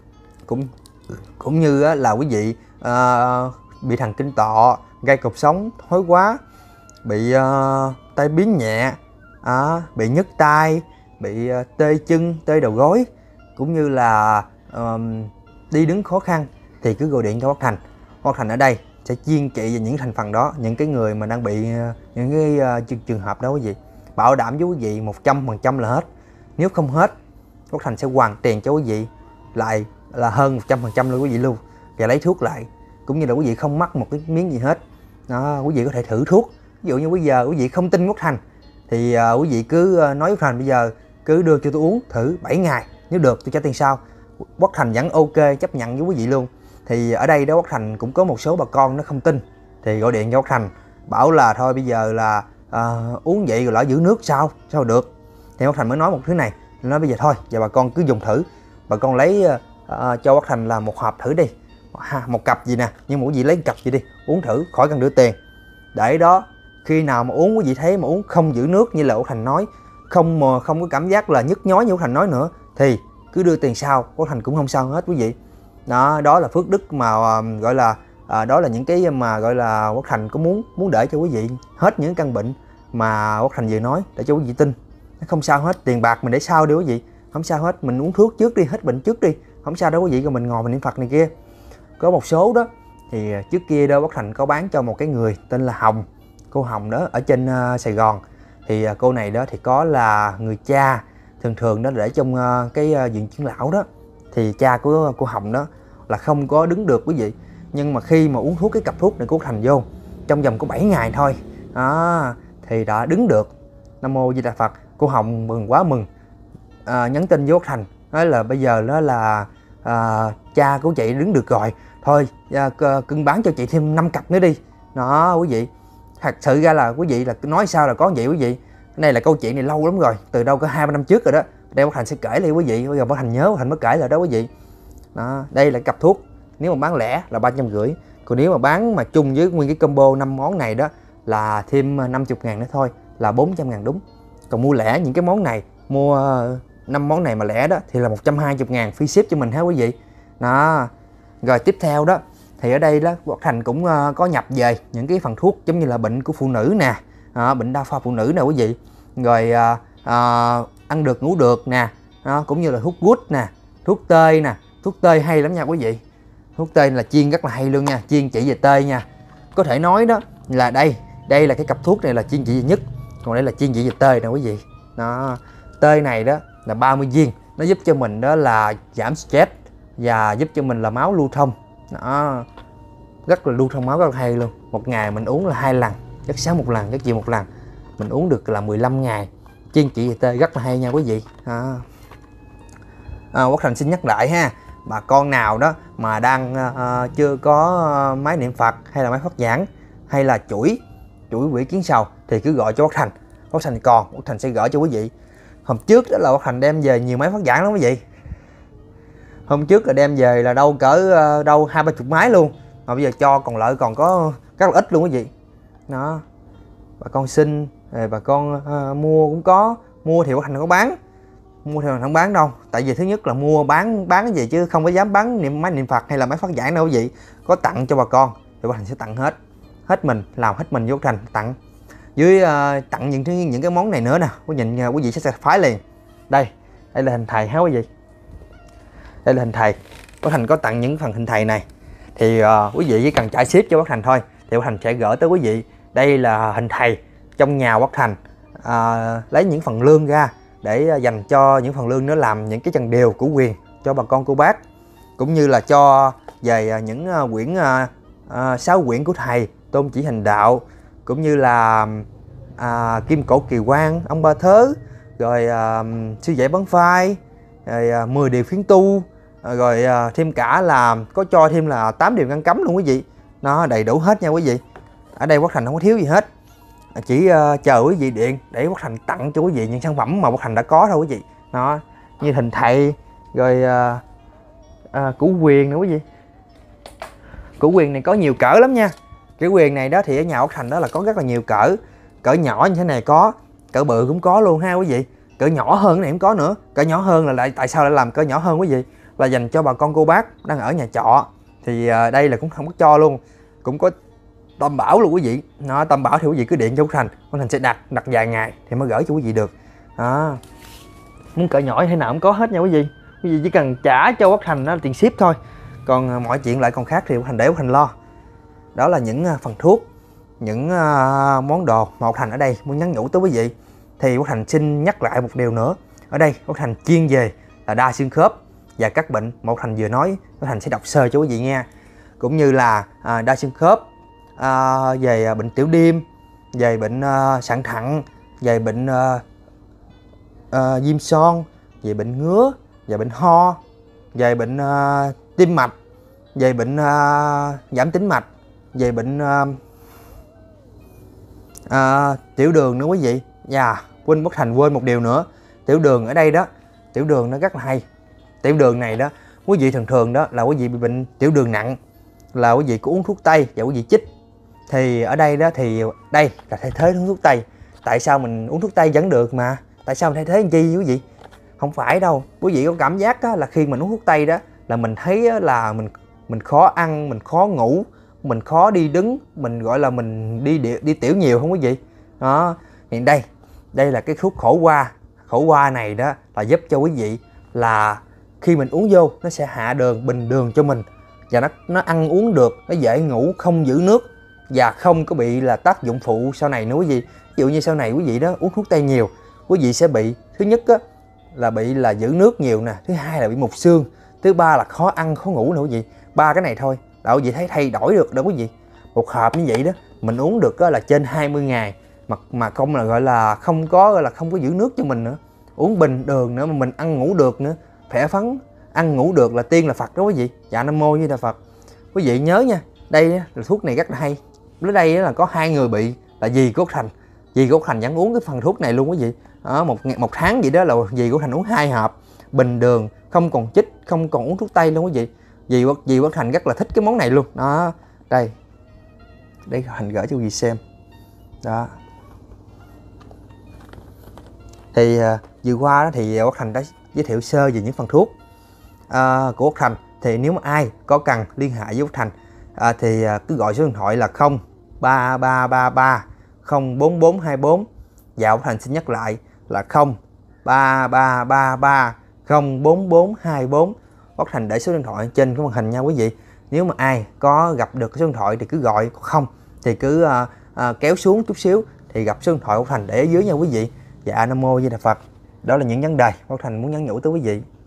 cũng như là quý vị bị thần kinh tọa, gây cột sống thối quá, bị tai biến nhẹ, bị nhức tai, bị tê chân, tê đầu gối, cũng như là đi đứng khó khăn, thì cứ gọi điện cho Quốc Thành. Quốc Thành ở đây sẽ chuyên trị về những thành phần đó, những cái người mà đang bị những cái trường hợp đó quý vị. Bảo đảm với quý vị 100% là hết. Nếu không hết, Quốc Thành sẽ hoàn tiền cho quý vị lại là hơn 100% luôn quý vị luôn, và lấy thuốc lại, cũng như là quý vị không mắc một cái miếng gì hết. Đó, quý vị có thể thử thuốc. Ví dụ như bây giờ quý vị không tin Quốc Thành thì quý vị cứ nói Quốc Thành bây giờ cứ đưa cho tôi uống thử 7 ngày, nếu được tôi trả tiền sau. Quốc Thành vẫn ok, chấp nhận với quý vị luôn. Thì ở đây đó Quốc Thành cũng có một số bà con nó không tin, thì gọi điện cho Quốc Thành bảo là thôi bây giờ là uống vậy rồi lỡ giữ nước sao được. Thì Quốc Thành mới nói một thứ này, nói bây giờ thôi giờ bà con cứ dùng thử, bà con lấy cho Quốc Thành là một hộp thử đi, một cặp gì nè, nhưng mà quý vị lấy một cặp gì đi uống thử, khỏi cần đưa tiền. Để đó khi nào mà uống quý vị thấy mà uống không giữ nước như là Quốc Thành nói, không có cảm giác là nhức nhói như Quốc Thành nói nữa, thì cứ đưa tiền sau, Quốc Thành cũng không sao hết quý vị. Đó là phước đức mà gọi là đó là những cái mà gọi là Quốc Thành có muốn để cho quý vị hết những căn bệnh mà Quốc Thành vừa nói, để cho quý vị tin. Nó không sao hết, tiền bạc mình để sau đi quý vị, không sao hết, mình uống thuốc trước đi, hết bệnh trước đi, không sao đâu quý vị, rồi mình ngồi mình niệm Phật này kia. Có một số đó thì trước kia đó Quốc Thành có bán cho một cái người tên là Hồng, cô Hồng đó ở trên Sài Gòn. Thì cô này đó thì có là người cha, thường đó để trong cái viện dưỡng lão đó, thì cha của cô Hồng đó là không có đứng được quý vị. Nhưng mà khi mà uống thuốc cái cặp thuốc này của Quốc Thành vô, trong vòng có 7 ngày thôi thì đã đứng được. Nam Mô Di Đà Phật. Cô Hồng mừng quá mừng, nhắn tin với Quốc Thành nói là bây giờ đó là cha của chị đứng được rồi, thôi cưng bán cho chị thêm 5 cặp nữa đi. Đó quý vị, thật sự ra là quý vị là nói sao là có vậy quý vị. Cái này là câu chuyện này lâu lắm rồi, từ đâu có 2-3 năm trước rồi đó. Đây Quốc Thành sẽ kể lại quý vị, bây giờ Quốc Thành nhớ Quốc Thành mới kể lại đó quý vị. Đó, đây là cặp thuốc, nếu mà bán lẻ là 350, còn nếu mà bán mà chung với nguyên cái combo 5 món này đó là thêm 50.000 nữa thôi, là 400.000 đúng. Còn mua lẻ những cái món này, mua 5 món này mà lẻ đó thì là 120.000 free ship cho mình ha quý vị. Đó. Rồi tiếp theo đó thì ở đây đó Quốc Thành cũng có nhập về những cái phần thuốc giống như là bệnh của phụ nữ nè, bệnh đa khoa phụ nữ nè quý vị, rồi ăn được ngủ được nè, cũng như là thuốc gút nè, thuốc tê nè. Thuốc tê hay lắm nha quý vị, thuốc tê là chiên rất là hay luôn nha, chiên chỉ về tê nha. Có thể nói đó là đây là cái cặp thuốc này là chiên chỉ về nhất, còn đây là chiên chỉ về tê nè quý vị. Đó, tê này đó là 30 viên, nó giúp cho mình đó là giảm stress và giúp cho mình là máu lưu thông. Đó, rất là lưu thông máu rất là hay luôn. Một ngày mình uống là 2 lần, giấc sáng 1 lần, giấc chiều 1 lần, mình uống được là 15 ngày. Chiên chỉ về tê rất là hay nha quý vị. Quốc Thành xin nhắc lại ha, bà con nào đó mà đang chưa có máy niệm Phật hay là máy phát giảng hay là chuỗi quỷ kiến sầu thì cứ gọi cho Quốc Thành. Quốc Thành còn, Quốc Thành sẽ gửi cho quý vị. Hôm trước đó là Quốc Thành đem về nhiều máy phát giảng lắm quý vị. Hôm trước là đem về là đâu cỡ 20-30 máy luôn, mà bây giờ cho còn lại còn có rất là ít luôn quý vị. Đó, bà con xin rồi bà con mua cũng có, mua thì Quốc Thành có bán, Mua thì không bán đâu, tại vì thứ nhất là mua bán cái gì chứ không có dám bán máy niệm Phật hay là máy phát giảng đâu quý vị. Có tặng cho bà con thì Quốc Thành sẽ tặng hết mình, làm hết mình vô Quốc Thành tặng. Dưới tặng những cái món này nữa nè, quý vị sẽ phái liền. Đây là hình thầy ha quý vị. Đây là hình thầy. Quốc Thành có tặng những phần hình thầy này. Thì quý vị chỉ cần trả ship cho Quốc Thành thôi thì Quốc Thành sẽ gửi tới quý vị. Đây là hình thầy trong nhà Quốc Thành, lấy những phần lương ra để dành cho những phần lương nữa, làm những cái chân điều của quyền cho bà con cô bác, cũng như là cho về những quyển 6 quyển của thầy Tôn Chỉ Hành Đạo, cũng như là Kim Cổ Kỳ Quan, ông Ba Thớ, rồi Sư Dạy Bắn Phai, rồi 10 điều phiến tu, rồi thêm cả là có cho thêm là 8 điều ngăn cấm luôn quý vị. Nó đầy đủ hết nha quý vị. Ở đây Quốc Thành không có thiếu gì hết, chỉ chờ quý vị điện để Quốc Thành tặng cho quý vị những sản phẩm mà Quốc Thành đã có thôi quý vị. Nó như hình thầy, rồi củ quyền nữa quý vị. Củ quyền này có nhiều cỡ lắm nha. Cái quyền này đó thì ở nhà Quốc Thành đó là có rất là nhiều cỡ. Cỡ nhỏ như thế này có, cỡ bự cũng có luôn ha quý vị. Cỡ nhỏ hơn cái này cũng có nữa. Cỡ nhỏ hơn là tại sao lại làm cỡ nhỏ hơn quý vị? Là dành cho bà con cô bác đang ở nhà trọ. Thì đây là cũng không có cho luôn. Cũng có Tam Bảo luôn quý vị. Nó Tam Bảo thì quý vị cứ điện cho Quốc Thành sẽ đặt vài ngày thì mới gửi cho quý vị được. Đó. Muốn cỡ nhỏ thế nào cũng có hết nha quý vị. Quý vị chỉ cần trả cho Quốc Thành đó là tiền ship thôi. Còn mọi chuyện lại còn khác thì Quốc Thành để Quốc Thành lo. Đó là những phần thuốc, những món đồ mà Quốc Thành ở đây muốn nhắn nhủ tới quý vị. Thì Quốc Thành xin nhắc lại một điều nữa. Ở đây Quốc Thành chuyên về là đa xương khớp và các bệnh mà Quốc Thành vừa nói. Quốc Thành sẽ đọc sơ cho quý vị nha. Cũng như là đa xương khớp, về bệnh tiểu đêm, về bệnh sạn thận, về bệnh viêm son, về bệnh ngứa, về bệnh ho, về bệnh tim mạch, về bệnh giảm tĩnh mạch, về bệnh tiểu đường nữa quý vị. Và Quốc Thành quên một điều nữa. Tiểu đường ở đây đó, tiểu đường nó rất là hay. Tiểu đường này đó, quý vị thường đó là quý vị bị bệnh tiểu đường nặng là quý vị có uống thuốc tây và quý vị chích. Thì ở đây đó thì đây là thay thế uống thuốc tây. Tại sao mình uống thuốc tây vẫn được mà? Tại sao mình thay thế làm chi quý vị? Không phải đâu. Quý vị có cảm giác đó là khi mình uống thuốc tây đó là mình thấy là mình khó ăn, mình khó ngủ, mình khó đi đứng, mình gọi là mình đi tiểu nhiều không quý vị? Đó. Hiện đây là cái thuốc khổ qua. Khổ qua này đó là giúp cho quý vị là khi mình uống vô nó sẽ hạ đường, bình đường cho mình, và nó ăn uống được, nó dễ ngủ, không giữ nước và không có bị là tác dụng phụ sau này nữa quý vị. Ví dụ như sau này quý vị đó uống thuốc tây nhiều, quý vị sẽ bị, thứ nhất á, là bị là giữ nước nhiều nè, thứ hai là bị mục xương, thứ ba là khó ăn khó ngủ nữa quý vị. Ba cái này thôi là quý vị thấy thay đổi được đó quý vị. Một hộp như vậy đó mình uống được là trên 20 ngày mà không là gọi là không có giữ nước cho mình nữa, uống bình đường nữa mà mình ăn ngủ được nữa, khỏe phấn, ăn ngủ được là tiên là Phật đó quý vị. Dạ Nam Mô Như Đà Phật. Quý vị nhớ nha, đây là thuốc này rất là hay. Ở đây là có 2 người bị là dì của Quốc Thành. Dì của Quốc Thành vẫn uống cái phần thuốc này luôn quý vị. Đó, một tháng vậy đó là dì của Thành uống 2 hộp bình đường, không còn chích, không còn uống thuốc tây luôn quý vị. Dì Quốc Thành rất là thích cái món này luôn. Đó, đây Thành gửi cho quý vị xem. Đó. Thì vừa qua đó thì Quốc Thành đã giới thiệu sơ về những phần thuốc của Quốc Thành. Thì nếu mà ai có cần liên hệ với Quốc Thành thì cứ gọi số điện thoại là 0333 04424. Và Quốc Thành xin nhắc lại là 03333 04424. Quốc Thành để số điện thoại trên cái màn hình nha quý vị. Nếu mà ai có gặp được cái số điện thoại thì cứ gọi, không thì cứ kéo xuống chút xíu thì gặp số điện thoại Quốc Thành để ở dưới nha quý vị. Dạ Nam Mô Di Đà Phật. Đó là những vấn đề Quốc Thành muốn nhắn nhủ tới quý vị.